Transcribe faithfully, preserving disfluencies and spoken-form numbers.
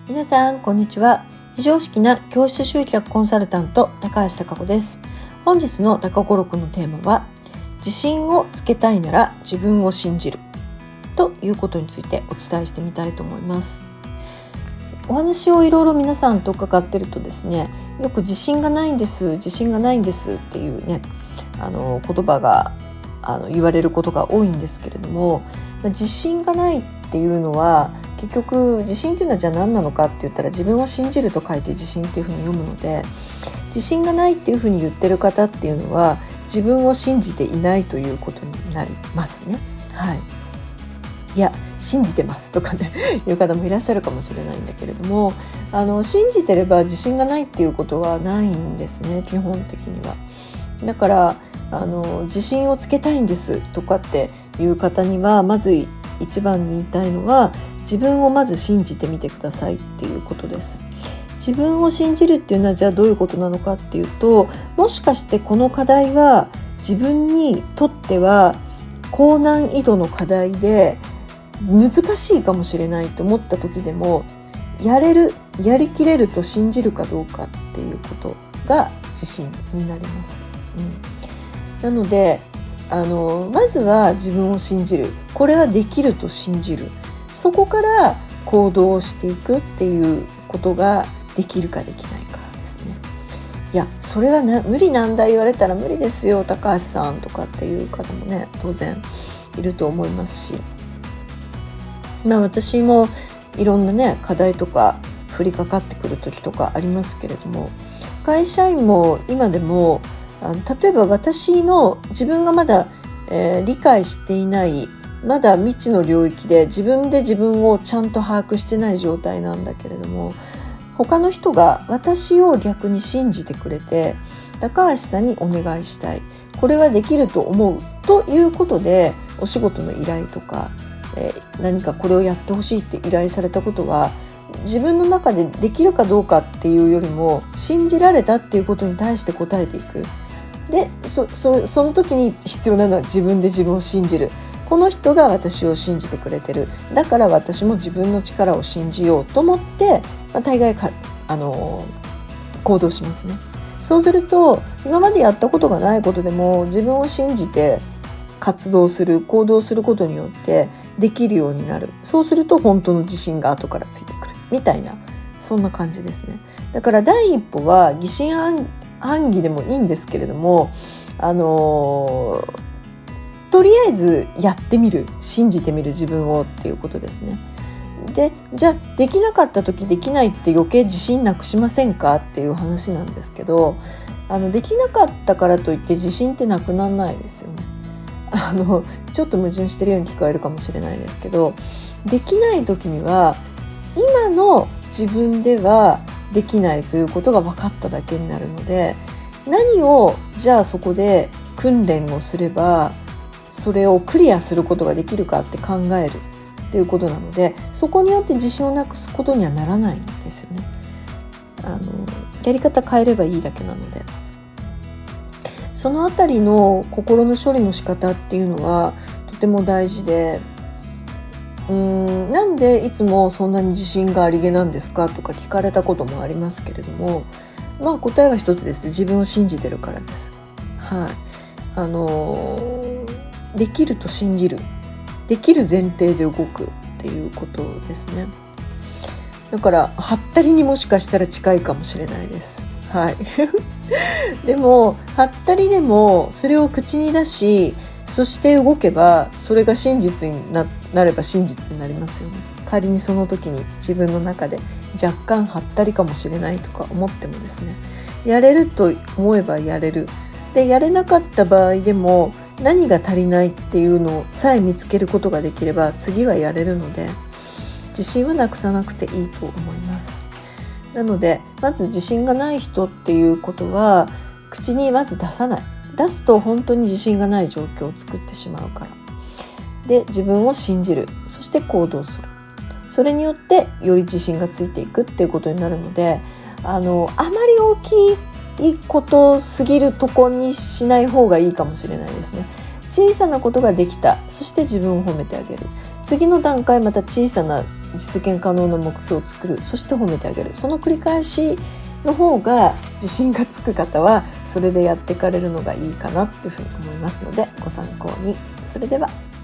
皆さんこんにちは。非常識な教室集客コンサルタント高橋貴子です。本日の高子録のテーマは、自信をつけたいなら自分を信じるということについてお伝えしてみたいと思います。お話をいろいろ皆さんと伺ってるとですね、よく自信がないんです自信がないんですっていうね、あの言葉があの言われることが多いんですけれども、自信がないっていうのは結局自信っていうのはじゃあ何なのかって言ったら、自分を信じると書いて自信っていうふうに読むので、自信がないっていうふうに言ってる方っていうのは自分を信じていないということになりますね。はい。いや信じてますとかねいう方もいらっしゃるかもしれないんだけれども、あの信じてれば自信がないっていうことはないんですね、基本的には。だからあの自信をつけたいんですとかっていう方には、まず一番に言いたいのは、自分をまず信じてみてくださいっていうことです。自分を信じるっていうのはじゃあどういうことなのかっていうと、もしかしてこの課題は自分にとっては高難易度の課題で難しいかもしれないと思った時でも、やれるやりきれると信じるかどうかっていうことが自信になります。うん、なのであのまずは自分を信じる、これはできると信じる、そこから行動をしていくっていうことができるかできないかですね。いやそれはな無理なんだ言われたら、無理ですよ高橋さんとかっていう方もね当然いると思いますし、まあ私もいろんなね課題とか降りかかってくる時とかありますけれども、会社員も今でもあの例えば私の自分がまだ、えー、理解していない、まだ未知の領域で自分で自分をちゃんと把握してない状態なんだけれども、他の人が私を逆に信じてくれて、高橋さんにお願いしたい、これはできると思うということでお仕事の依頼とか、えー、何かこれをやってほしいって依頼されたことは、自分の中でできるかどうかっていうよりも、信じられたっていうことに対して答えていく。で そ, そ, その時に必要なのは自分で自分を信じる。この人が私を信じてくれてる、だから私も自分の力を信じようと思って、まあ、大概か、あのー、行動しますね。そうすると今までやったことがないことでも自分を信じて活動する行動することによってできるようになる。そうすると本当の自信が後からついてくるみたいな、そんな感じですね。だから第一歩は疑心暗暗疑でもいいんですけれども、あのー、とりあえずやってみる、信じてみる自分をっていうことですね。でじゃあできなかった時、できないって余計自信なくしませんかっていう話なんですけど、あのできなかったからといって自信ってなくならないですよね。あのちょっと矛盾してるように聞こえるかもしれないですけど、できない時には今の自分ではできないということが分かっただけになるので、何をじゃあそこで訓練をすればそれをクリアすることができるかって考えるっていうことなので、そこによって自信をなくすことにはならないんですよね。あのやり方変えればいいだけなので、そのあたりの心の処理の仕方っていうのはとても大事で、うーんなんでいつもそんなに自信がありげなんですかとか聞かれたこともありますけれども、まあ答えは一つです。自分を信じてるからです。はい。あのー、できると信じる、できる前提で動くっていうことですね。だからはったりにもしかしたら近いかもしれないです。はい。でもはったりでもそれを口に出し、そして動けばそれが真実に な, なれば真実になりますよね。仮にその時に自分の中で若干はったりかもしれないとか思ってもですね、やれると思えばやれる。でやれなかった場合でも何が足りないっていうのをさえ見つけることができれば次はやれるので、自信はなくさなくていいと思います。なのでまず自信がない人っていうことは口にまず出さない。出すと本当に自信がない状況を作ってしまうから。で自分を信じる、そして行動する。それによってより自信がついていくっていうことになるので、あのあまり大きいことすぎるとこにしない方がいいかもしれないですね。小さなことができた、そして自分を褒めてあげる。 次の段階また小さな実現可能な目標を作る、そして褒めてあげる、その繰り返しの方が自信がつく方はそれでやっていかれるのがいいかなっていうふうに思いますので、ご参考に。それでは。